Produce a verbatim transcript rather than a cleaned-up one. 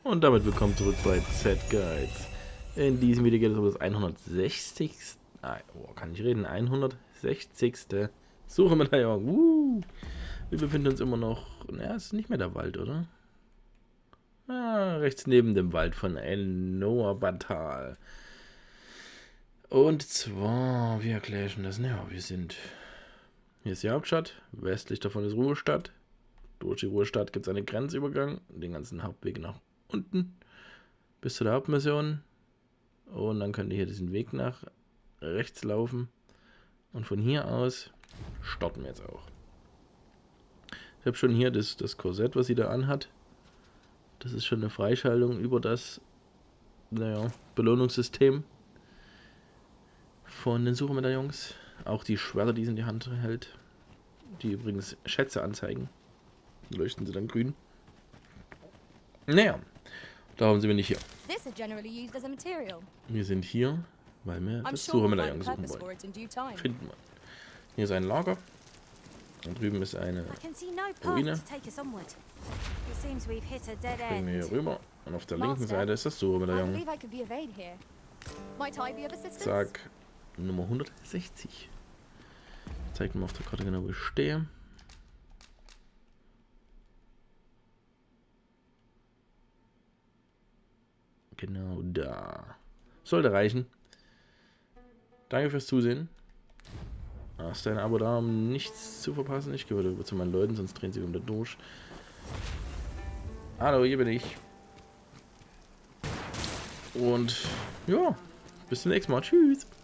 Und damit willkommen zurück bei Z-Guides. In diesem Video geht es um das hundertsechzigste. Ah, oh, kann ich reden? hundertsechzigste Suche-Medaillon. Uh, wir befinden uns immer noch. Naja, es ist nicht mehr der Wald, oder? Ah, rechts neben dem Wald von Enoa Batal. Und zwar, wie erkläre ich denn das? Naja, wir sind. Hier ist die Hauptstadt. Westlich davon ist Ruhestadt. Durch die Ruhestadt gibt es einen Grenzübergang. Den ganzen Hauptweg nach unten bis zu der Hauptmission. Und dann könnt ihr hier diesen Weg nach rechts laufen. Und von hier aus starten wir jetzt auch. Ich habe schon hier das, das Korsett, was sie da anhat. Das ist schon eine Freischaltung über das naja, Belohnungssystem von den Suchemedaillons. Auch die Schwerter, die sie in die Hand hält, die übrigens Schätze anzeigen. Leuchten sie dann grün. Naja, darum sind wir nicht hier. Wir sind hier, weil wir das Suchemedaillon suchen wollen. Finden wir. Hier ist ein Lager. Und drüben ist eine Ruine. Springen wir hier rüber. Und auf der linken Seite ist das Suchemedaillon. Zack, Nummer hundertsechzig. Zeigt mir auf der Karte genau, wo ich stehe. Genau da. Sollte reichen. Danke fürs Zusehen. Hast dein Abo da, um nichts zu verpassen. Ich gehe wieder zu meinen Leuten, sonst drehen sie wieder durch. Hallo, hier bin ich. Und ja, bis zum nächsten Mal. Tschüss.